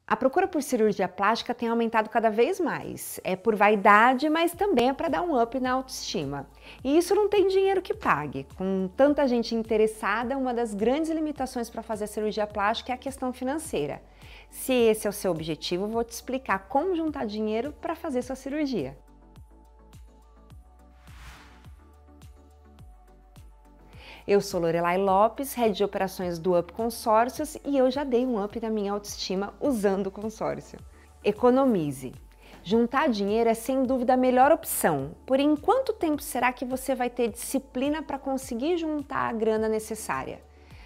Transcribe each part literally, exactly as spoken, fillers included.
A procura por cirurgia plástica tem aumentado cada vez mais. É por vaidade, mas também é para dar um up na autoestima. E isso não tem dinheiro que pague. Com tanta gente interessada, uma das grandes limitações para fazer a cirurgia plástica é a questão financeira. Se esse é o seu objetivo, eu vou te explicar como juntar dinheiro para fazer sua cirurgia. Eu sou Lorelai Lopes, head de operações do Up Consórcios, e eu já dei um up na minha autoestima usando o consórcio. Economize. Juntar dinheiro é sem dúvida a melhor opção, porém, em quanto tempo será que você vai ter disciplina para conseguir juntar a grana necessária?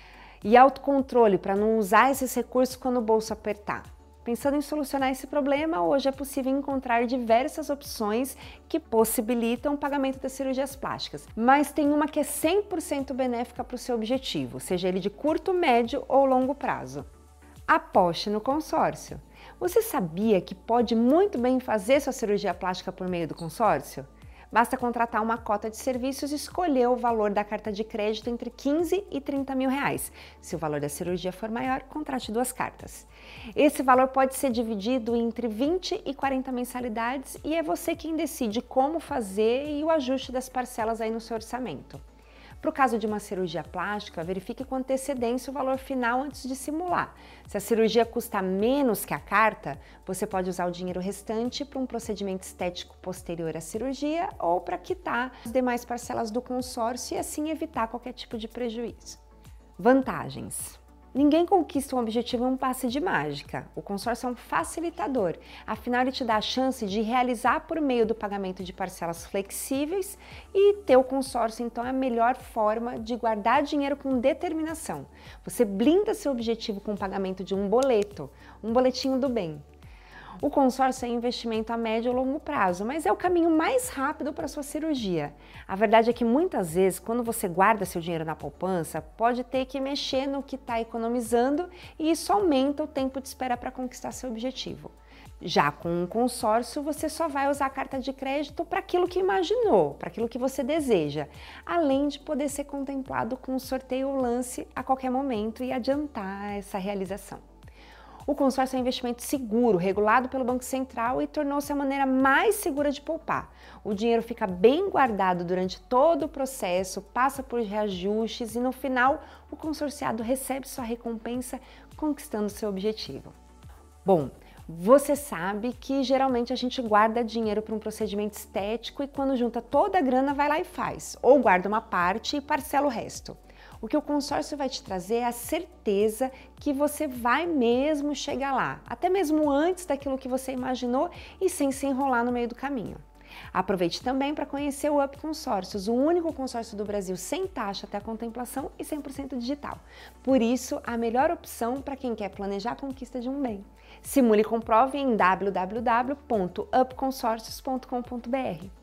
E autocontrole para não usar esses recursos quando o bolso apertar. Pensando em solucionar esse problema, hoje é possível encontrar diversas opções que possibilitam o pagamento das cirurgias plásticas. Mas tem uma que é cem por cento benéfica para o seu objetivo, seja ele de curto, médio ou longo prazo. Aposte no consórcio. Você sabia que pode muito bem fazer sua cirurgia plástica por meio do consórcio? Basta contratar uma cota de serviços e escolher o valor da carta de crédito entre quinze e trinta mil reais. Se o valor da cirurgia for maior, contrate duas cartas. Esse valor pode ser dividido entre vinte e quarenta mensalidades e é você quem decide como fazer e o ajuste das parcelas aí no seu orçamento. Para o caso de uma cirurgia plástica, verifique com antecedência o valor final antes de simular. Se a cirurgia custa menos que a carta, você pode usar o dinheiro restante para um procedimento estético posterior à cirurgia ou para quitar as demais parcelas do consórcio e assim evitar qualquer tipo de prejuízo. Vantagens. Ninguém conquista um objetivo em um passe de mágica. O consórcio é um facilitador, afinal ele te dá a chance de realizar por meio do pagamento de parcelas flexíveis e ter o consórcio então é a melhor forma de guardar dinheiro com determinação. Você blinda seu objetivo com o pagamento de um boleto, um boletinho do bem. O consórcio é investimento a médio ou longo prazo, mas é o caminho mais rápido para a sua cirurgia. A verdade é que muitas vezes, quando você guarda seu dinheiro na poupança, pode ter que mexer no que está economizando e isso aumenta o tempo de espera para conquistar seu objetivo. Já com um consórcio, você só vai usar a carta de crédito para aquilo que imaginou, para aquilo que você deseja, além de poder ser contemplado com um sorteio ou lance a qualquer momento e adiantar essa realização. O consórcio é um investimento seguro, regulado pelo Banco Central e tornou-se a maneira mais segura de poupar. O dinheiro fica bem guardado durante todo o processo, passa por reajustes e no final o consorciado recebe sua recompensa conquistando seu objetivo. Bom, você sabe que geralmente a gente guarda dinheiro para um procedimento estético e quando junta toda a grana vai lá e faz, ou guarda uma parte e parcela o resto. O que o consórcio vai te trazer é a certeza que você vai mesmo chegar lá, até mesmo antes daquilo que você imaginou e sem se enrolar no meio do caminho. Aproveite também para conhecer o Up Consórcios, o único consórcio do Brasil sem taxa até a contemplação e cem por cento digital. Por isso, a melhor opção para quem quer planejar a conquista de um bem. Simule e comprove em w w w ponto up consórcios ponto com ponto b r.